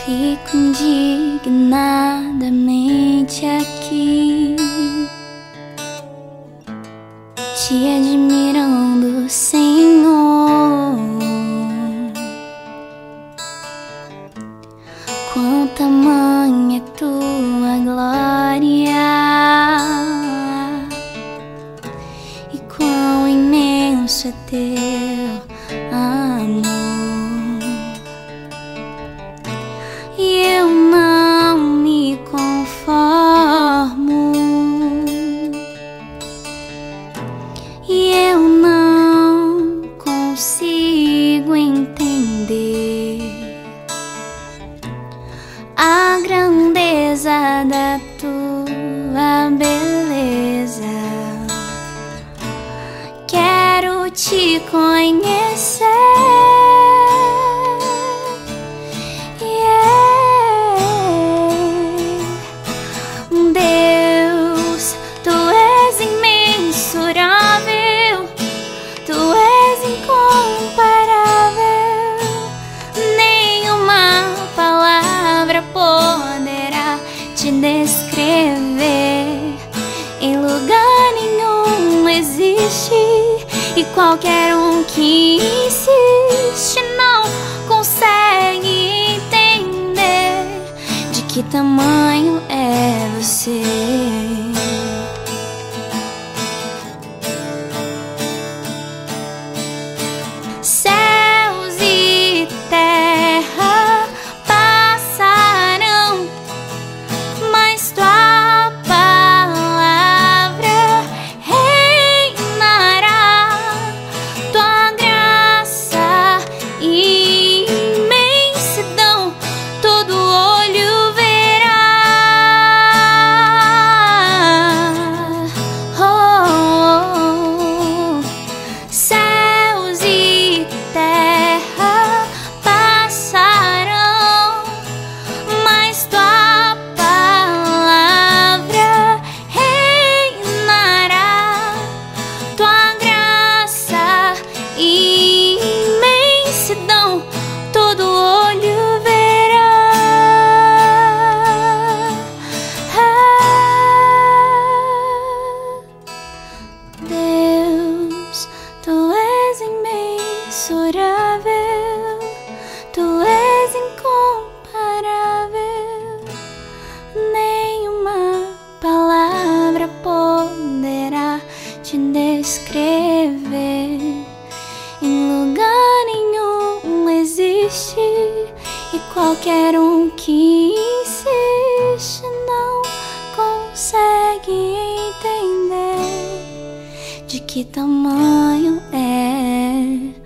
Fico indignadamente aqui, te admirando, Senhor. Quão tamanha é tua glória e quão imenso é teu amor. E eu não me conformo, e eu não consigo entender a grandeza da tua beleza. Quero te conhecer, Deus, tu és imensurável, tu és incomparável. Nenhuma palavra poderá te descrever. Em lugar nenhum existe, e qualquer um que insiste não consegue entender de que tamanho é você. Céus e terra passarão, mas tua palavra reinará. Tua graça e imensidão todo olho verá. Céus e terra passarão, mas tua palavra reinará. Tua graça e imensidão todo olho verá. Deus, tu és imensurável, tu és incomparável. Nenhuma palavra poderá te descrever. Em lugar nenhum existe, e qualquer um que insiste não consegue entender de que tamanho é